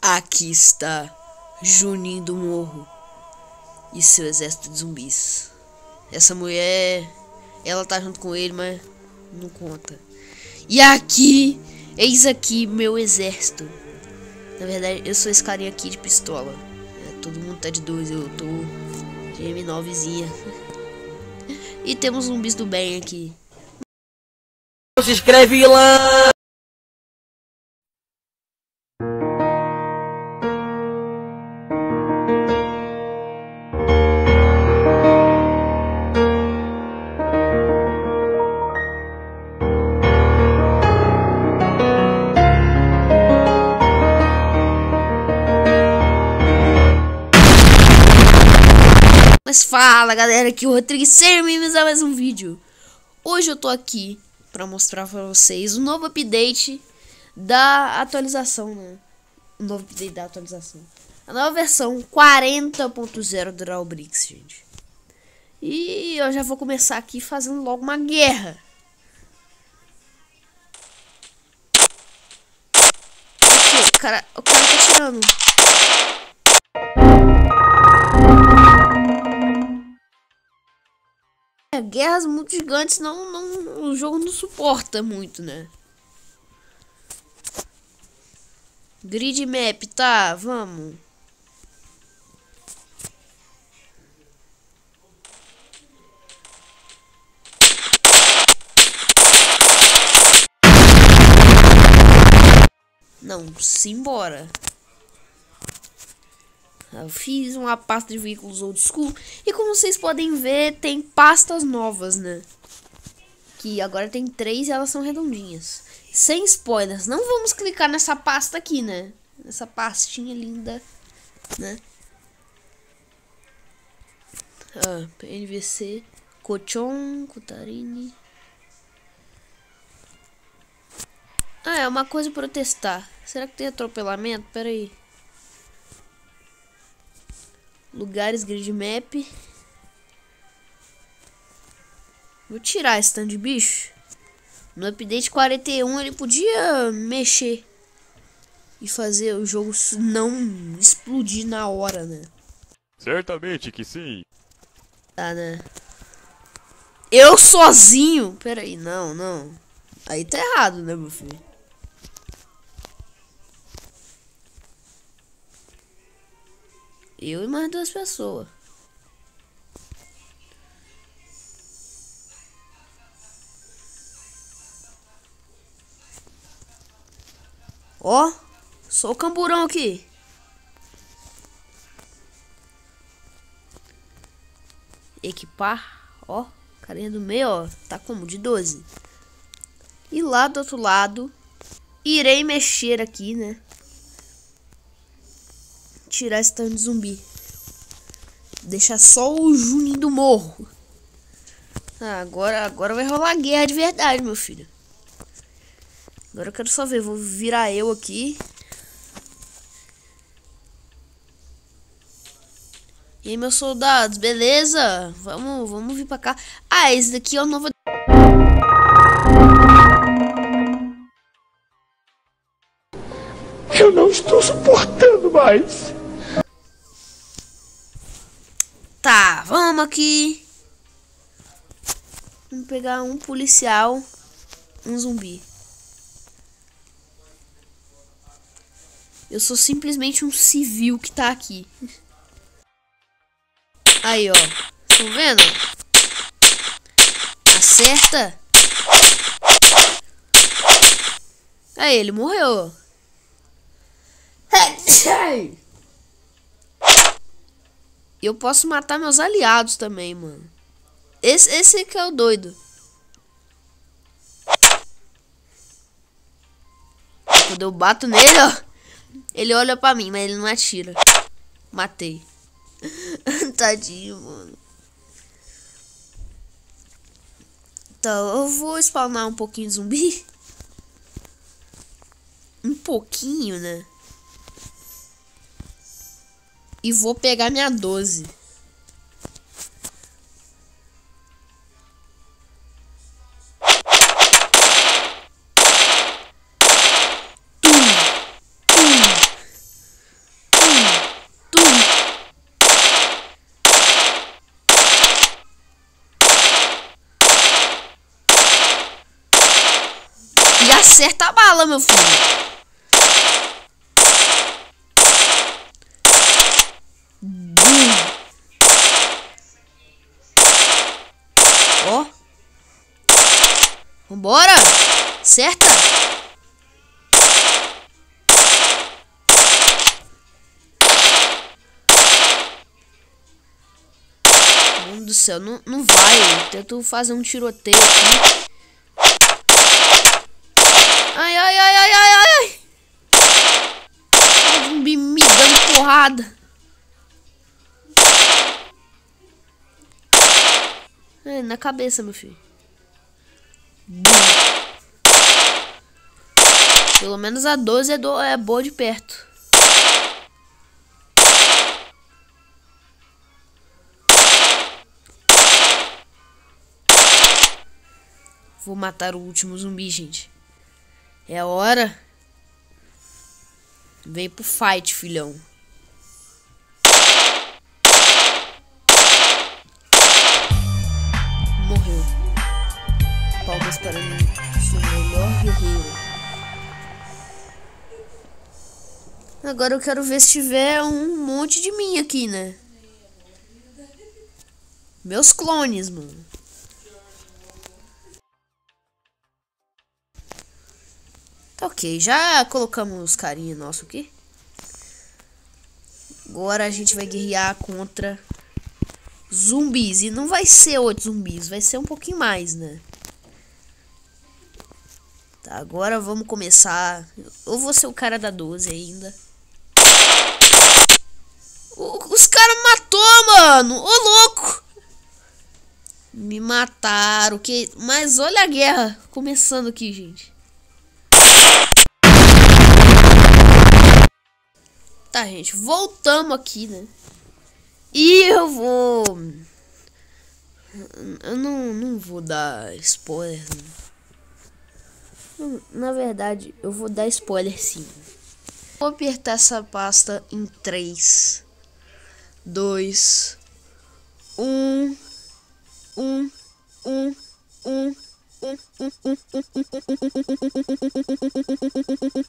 Aqui está Juninho do Morro e seu exército de zumbis. Essa mulher, ela tá junto com ele, mas não conta. E aqui, eis aqui meu exército. Na verdade, eu sou esse carinha aqui de pistola. Todo mundo tá de 2, eu tô de M9zinha. E temos zumbis do bem aqui. Se inscreve lá. Mas fala galera, aqui é o Rodrigo, sejam bem-vindos a mais um vídeo. Hoje eu tô aqui pra mostrar pra vocês o novo update da atualização, né? O novo update da atualização. A nova versão 40.0 do Drawbricks, gente. E eu já vou começar aqui fazendo logo uma guerra. Aqui, o cara tá tirando. Guerras muito gigantes o jogo não suporta muito, né? Grid map, tá, vamos. Não, simbora. Eu fiz uma pasta de veículos old school. E como vocês podem ver, tem pastas novas, né? Que agora tem 3 e elas são redondinhas. Sem spoilers, não vamos clicar nessa pasta aqui, né? Essa pastinha linda, né? NVC, Cochon, Cotarini. É uma coisa pra eu testar. Será que tem atropelamento? Pera aí. Lugares, grid map. Vou tirar esse tanto de bicho. No update 41 ele podia mexer e fazer o jogo não explodir na hora, né? Certamente que sim. Tá, né? Eu sozinho? Pera aí, não. Aí tá errado, né, meu filho? Eu e mais 2 pessoas. Ó, sou o camburão aqui. Equipar, ó, carinha do meio, ó, tá como? De 12. E lá do outro lado, irei mexer aqui, né? Tirar esse tanto de zumbi. Deixar só o Juninho do Morro. Agora vai rolar guerra de verdade, meu filho. Agora eu quero só ver. Vou virar eu aqui. E aí, meus soldados, beleza? Vamos vir pra cá. Ah, esse daqui é o novo... Eu não estou suportando mais. Tá, vamos aqui. Vamos pegar um policial, um zumbi. Eu sou simplesmente um civil que tá aqui. Aí, ó. Estão vendo? Acerta. Aí, ele morreu. Eu posso matar meus aliados também, mano. Esse que é o doido. Quando eu bato nele, ó, ele olha pra mim, mas ele não atira. Matei. Tadinho, mano. Então, eu vou spawnar um pouquinho de zumbi. Um pouquinho, né? E vou pegar minha 12. Acerta a bala, meu filho. Ó. Vambora. Acerta. Meu Deus do céu, não vai. Eu tento fazer um tiroteio aqui. Ai, ai, ai, ai, ai, ai. O zumbi me dando porrada. É, na cabeça, meu filho. Pelo menos a 12 é boa de perto. Vou matar o último zumbi, gente. É a hora. Vem pro fight, filhão. Morreu. Palmas para mim. Sou o melhor guerreiro. Agora eu quero ver se tiver um monte de mim aqui, né? Meus clones, mano. Tá ok, já colocamos os carinha nosso aqui. Agora a gente vai guerrear contra zumbis. E não vai ser 8 zumbis, vai ser um pouquinho mais, né? Tá, agora vamos começar. Eu vou ser o cara da 12 ainda. Os caras matou, mano. Ô, louco. Me mataram. Que... Mas olha a guerra começando aqui, gente. Tá, gente, voltamos aqui, né? E eu vou... Eu não vou dar spoiler, né? Na verdade, eu vou dar spoiler sim. Vou apertar essa pasta em 3, 2, 1, 1, 1, 1, 1, 1, 1, 1.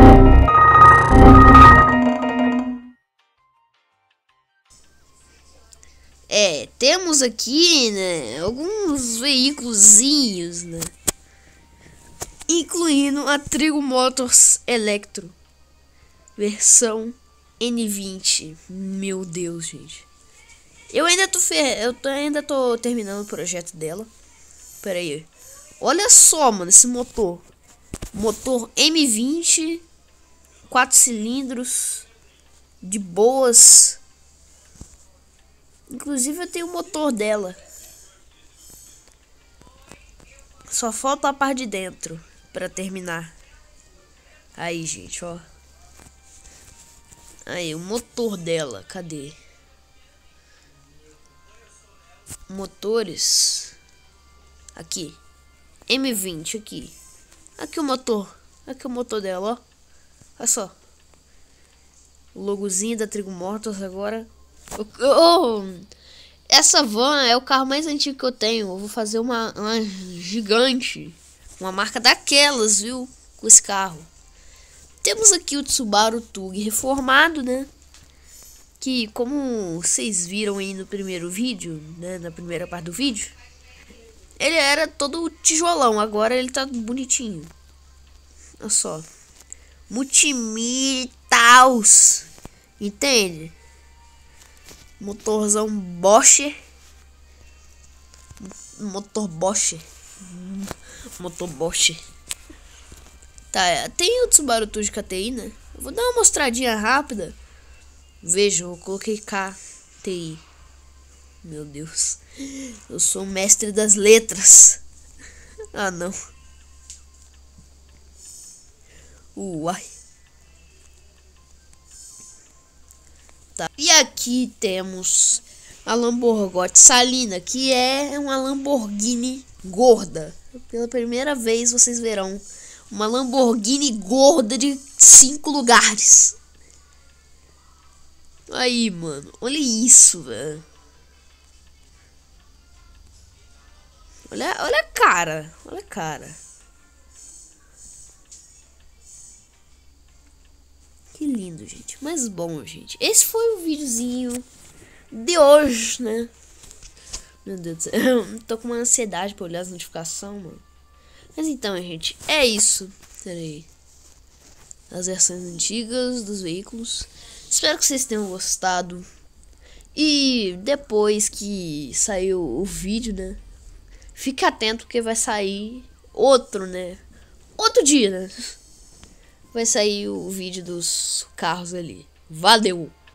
É, temos aqui, né, alguns veículozinhos, né, incluindo a Trigo Motors Electro, versão N20. Meu Deus, gente. Eu ainda tô terminando o projeto dela. Pera aí. Olha só, mano, esse motor. Motor M20, 4 cilindros, de boas. Inclusive eu tenho o motor dela. Só falta a parte de dentro pra terminar. Aí, gente, ó. Aí, o motor dela. Cadê? Motores. Aqui. M20 aqui. Aqui o motor. Aqui o motor dela, ó. Olha só. O logozinho da Trigo Motors agora. Essa van é o carro mais antigo que eu tenho. Eu vou fazer uma gigante. Uma marca daquelas, viu? Com esse carro. Temos aqui o Subaru Tug reformado, né? Que, como vocês viram aí no primeiro vídeo, né? Na primeira parte do vídeo, ele era todo tijolão. Agora ele tá bonitinho. Olha só. Multimídia e tals. Entende? Motorzão Bosch. Motor Bosch. Motor Bosch. Tá, tem o Subaru Tug KTI, né? Eu vou dar uma mostradinha rápida. Veja, eu coloquei KTI. Meu Deus. Eu sou o mestre das letras. Ah, não. Uai. Tá. E aqui temos a Lamborghini Salina, que é uma Lamborghini gorda. Pela primeira vez vocês verão uma Lamborghini gorda de 5 lugares. Aí, mano, olha isso, velho. Olha a cara, olha a cara. Que lindo, gente. Mas bom, gente. Esse foi o videozinho de hoje, né? Meu Deus do céu. Eu tô com uma ansiedade pra olhar as notificações, mano. Mas então, gente, é isso. Pera aí. As versões antigas dos veículos. Espero que vocês tenham gostado. E depois que saiu o vídeo, né? Fique atento porque vai sair outro, né? Outro dia, né? Vai sair o vídeo dos carros ali. Valeu!